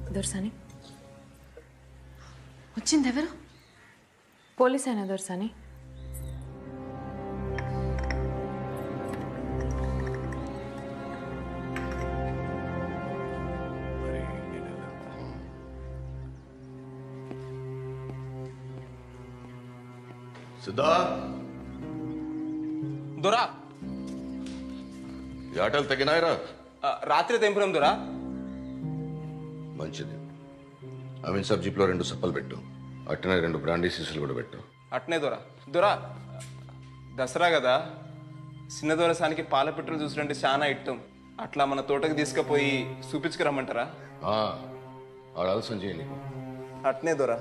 దొరసాని వచ్చింది ఎవరు? పోలీస్ అయినా దొరసాని? సిద్ధా దొరా ఈ ఆటలు తగినాయరా? రాత్రి తెంపురం దొరా. మంచిది. అమీన్ సాబ్ జీప్లో 2 సప్పలు పెట్టు, అట్టనే 2 బ్రాండీ సీసులు కూడా పెట్టు. అట్నే దొరా. దొరా దసరా కదా, చిన్న దొరసానికి పాల పెట్రోల్ చూసినంటే చాలా ఇట్టం. అట్లా మన తోటకి తీసుకుపోయి చూపించుకురమ్మంటారా? ఆడ ఆలస్యం చేయండి. అట్నే దొరా.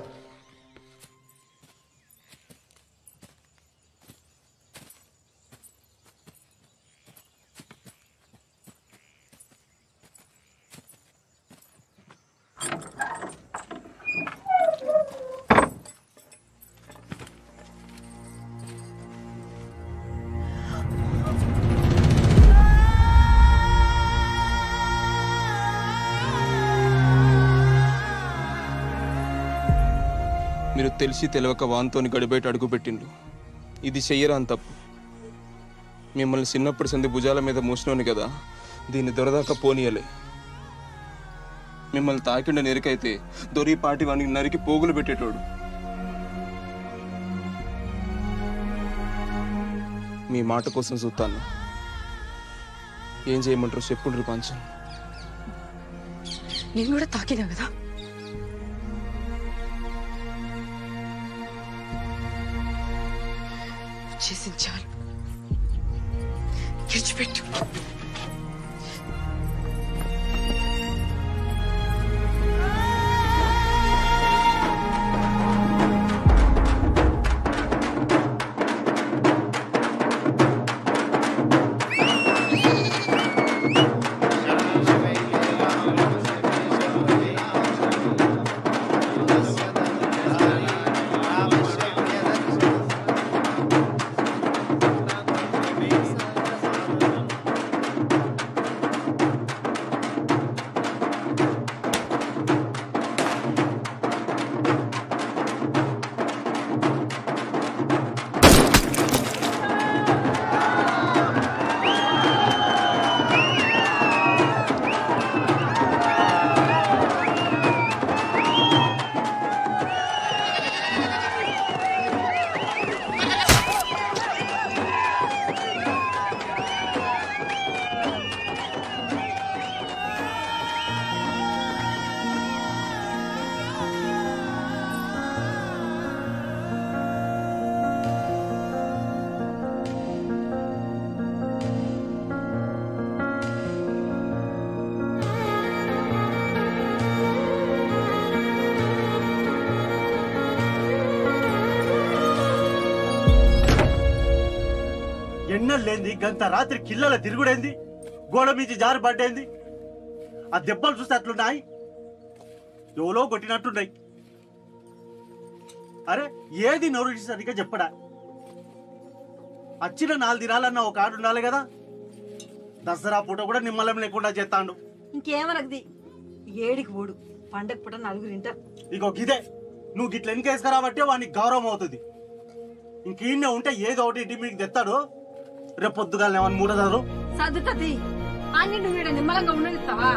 మీరు తెలిసి తెలియక వాన్తోని గడిబయట అడుగుపెట్టిండు. ఇది చెయ్యరాని తప్పు. మిమ్మల్ని చిన్నప్పటి సంది భుజాల మీద మూసినోని కదా, దీన్ని దొరదాకా పోనీయలే. మిమ్మల్ని తాకిండ నెరికైతే దొరి పాటి వానికి నరికి పోగులు పెట్టేటోడు. మీ మాట కోసం చూస్తాను. ఏం చేయమంటారు చెప్పుండ్రి పాంచం. నేను కూడా తాకినా కదా. చేసింది చాలు, విడిచిపెట్టు. ఎన్నెళ్ళేంది గంత రాత్రి కిల్లల తిరుగుడేంది, గోడ మీద జారి పడ్డేంది. ఆ దెబ్బలు చూస్తే అట్లున్నాయి, ఎవలో కొట్టినట్టున్నాయి. అరే ఏది నోరు సరిగ్గా చెప్పడా? వచ్చిన 4 దినాలన్నా ఒక ఆడు ఉండాలి కదా. దసరా పూట కూడా నిమ్మలం లేకుండా చేస్తాడు. ఇంకేమనది ఏడికి పోడు, పండగ పూట 4 ఇంటారు. ఇగో గిదే నువ్వు గిట్ల ఎన్కేసుకురాబట్టే వానికి గౌరవం అవుతుంది. ఇంకీన్నే ఉంటే ఏదో ఒకటి ఇంటి మీకు తెస్తాడు. రేపు పొద్దుగాల ఏమన్నా మూడదారు సర్దుతుంది. అన్ని నువ్వు నిమ్మలంగా ఉండనిస్తావా?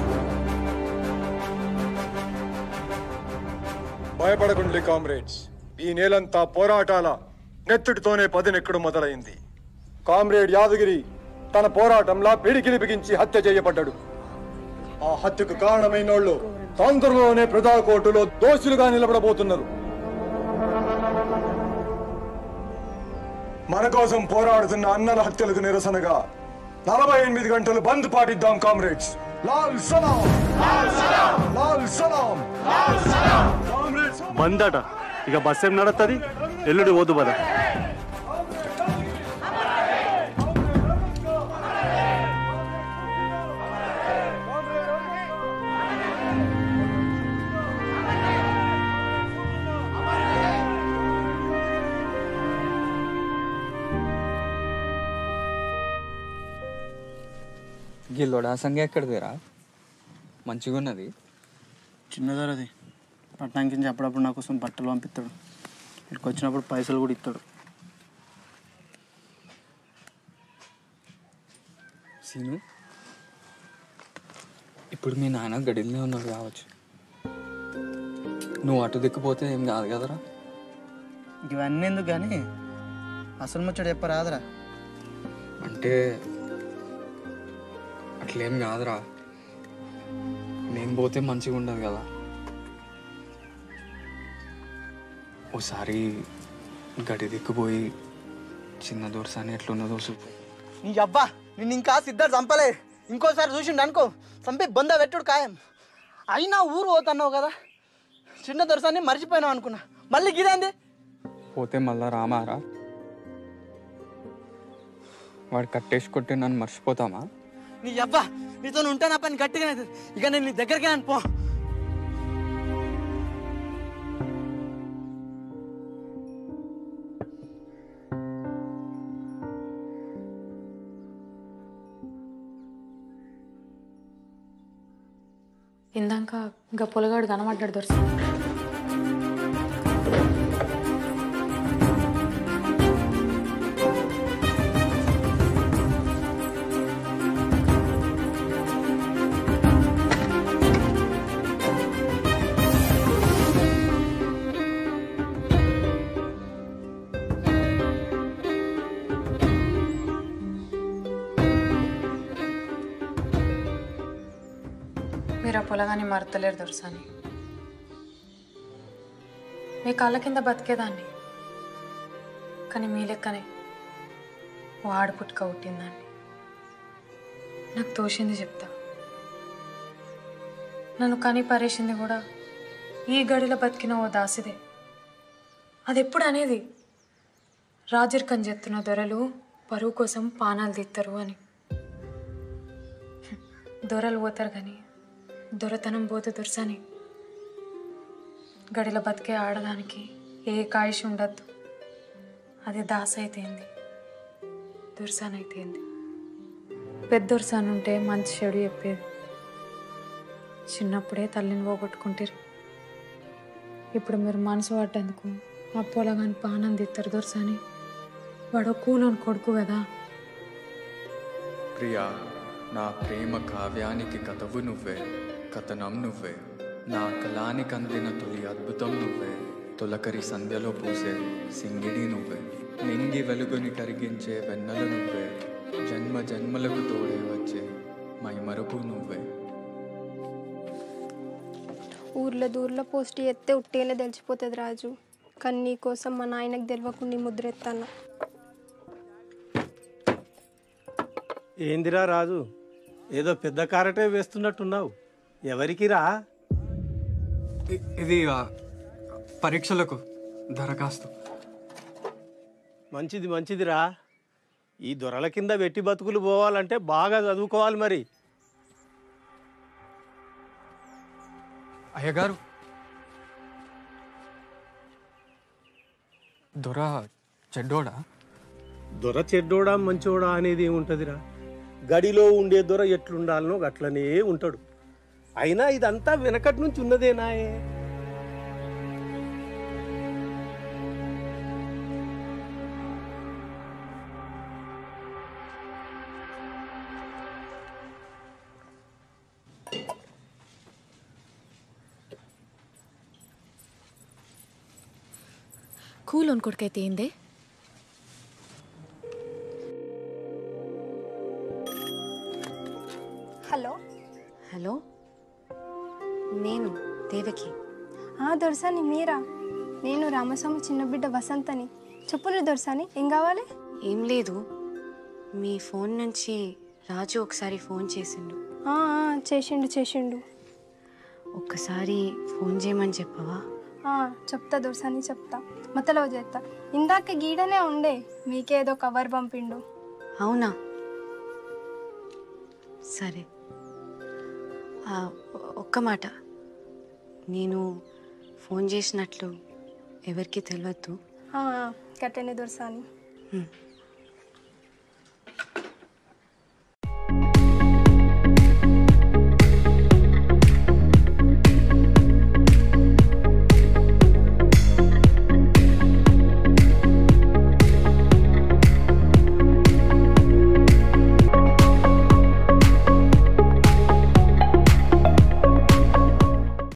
భయపడకండి కామ్రేడ్స్. ఈ నేలంతా పోరాటాల నెత్తుటితోనే పదునెక్కడు మొదలైంది. కామ్రేడ్ యాదగిరి తన పోరాటంలా పిడికిలి బిగించి హత్య చేయబడ్డాడు. ఆ హత్యకు కారణమైనోళ్ళు తొందరలోనే ప్రజా కోర్టులో దోషులుగా నిలబడబోతున్నారు. మన కోసం పోరాడుతున్న అన్నల హత్యలకు నిరసనగా 48 గంటలు బంద్ పాటిద్దాం కామ్రేడ్స్. లాల్ సలాం, లాల్ సలాం. బంద్ అట. ఇక బస్ ఏం నడుస్తుంది? ఎల్లుడి పోదు బదా. ఈ లొడా సంగ ఎక్కడిదిరా? మంచిగా ఉన్నది. చిన్నదారది పట్టణానికి అప్పుడప్పుడు నా కోసం బట్టలు పంపిస్తాడు. ఇక్కడికి వచ్చినప్పుడు పైసలు కూడా ఇస్తాడు. సీను, ఇప్పుడు మీ నాన్న గడిలోనే ఉన్నాడు కావచ్చు. నువ్వు అటు దిక్కుపోతే ఏం కాదు కదరా? ఇవన్నీ ఎందుకు కానీ అసలు ముచ్చట చెప్పరాదురా. అంటే అట్లేం కాదురా, నేను పోతే మంచిగా ఉండదు కదా. ఓసారి గడి దిక్కుపోయి చిన్న దోర్సాని ఎట్లున్నదో చూపు. నీ అబ్బా నిన్ను ఇంకా సిద్ధార్థ చంపలే. ఇంకోసారి చూసిండు అనుకో చంపి బొంద పెట్టుడు ఖాయం. అయినా ఊరు పోతున్నావు కదా, చిన్న దొరసాన్ని మర్చిపోయినావు అనుకున్నా. మళ్ళీ గిదేంది? పోతే మళ్ళా రామారా? వాడు కట్టేసి కొట్టి నన్ను మర్చిపోతామా? నీ అబ్బా నీతో ఉంటా నా పని గట్టిగా. ఇక నేను నీ దగ్గరికి పో. ఇందాక ఇంకా పొలగాడు కనబడ్డాడు దొరసాని. మీరు ఆ పొలగాన్ని మరతలేరు దొరసాని. మీ కాళ్ళ కింద బతికేదాన్ని, కానీ మీ లెక్కనే వాడు పుట్టుక పుట్టిందాన్ని. నాకు తోచింది చెప్తా. నన్ను కని పరేసింది కూడా ఈ గడిలో బతికిన ఓ దాసిదే. అది ఎప్పుడు అనేది రాజరికం చెప్తున్న దొరలు పరువు కోసం పానాలు తీస్తారు అని. దొరలు పోతారు కానీ దొరతనం పోతే దొరసాని. గడిలో బతికే ఆడదానికి ఏ కాయిష్ ఉండద్దు. అది దాస అయితేంది, దొరసాని అయితేంది. పెద్ద దొరసాని ఉంటే మంచి చెడు చెప్పేది. చిన్నప్పుడే తల్లిని పోగొట్టుకుంటారు. ఇప్పుడు మీరు మనసు పడ్డందుకు ఆ పొలగాని పానం తీస్తారు దొరసాని. వాడు కూలోని కొడుకు కదా. ప్రియా, నా ప్రేమ కావ్యానికి కథవు నువ్వే, కథనం నువ్వే. నా కళానికి అందిన తొలి అద్భుతం నువ్వే. తొలకరి సంధ్యలో పూసే సింగిడి నువ్వే. నింగి వెలుగుని కరిగించే వెన్నెల నువ్వే. జన్మ జన్మలకు తోడే వచ్చే మైమరపు నువ్వే. ఊర్లో దూర్లో పోస్ట్ ఎత్తే ఉట్టేలా తెలిసిపోతుంది రాజు. కానీ నీ కోసం మా నాయనకు తెలియకుండా ముద్ర ఎత్తాను. ఏందిరా రాజు, ఏదో పెద్ద కారటే వేస్తున్నట్టున్నావు. ఎవరికి రా? ఇది పరీక్షలకు దరఖాస్తు. మంచిది మంచిదిరా. ఈ దొరల కింద వెట్టి బతుకులు పోవాలంటే బాగా చదువుకోవాలి మరి. అయ్యగారు, దొర చెడ్డోడా? దొర చెడ్డోడా మంచోడా అనేది ఏముంటుందిరా. గడిలో ఉండే దొర ఎట్లుండాలనో అట్లనే ఉంటాడు. అయినా ఇదంతా వెనకటి నుంచి ఉన్నదేనాయే. కూలోన్ కొడుకైతే ఏందే? హలో హలో, నేను దేవకి. దొరసాని మీరా? నేను రామస్వామి చిన్న బిడ్డ వసంతని. చెప్పులు దొరసాని, ఏం కావాలి? ఏం లేదు, మీ ఫోన్ నుంచి రాజు ఒకసారి ఫోన్ చేసిండు. చేసిండు. ఒక్కసారి ఫోన్ చేయమని చెప్పవా? చెప్తా దొరసాని, చెప్తా. మతలో చేస్తా. ఇందాక గీడనే ఉండే, మీకేదో కవర్ పంపిండు. అవునా, సరే. ఒక్క మాట, నేను ఫోన్ చేసినట్లు ఎవరికి తెలియద్దు. కట్టనే దొరసాని.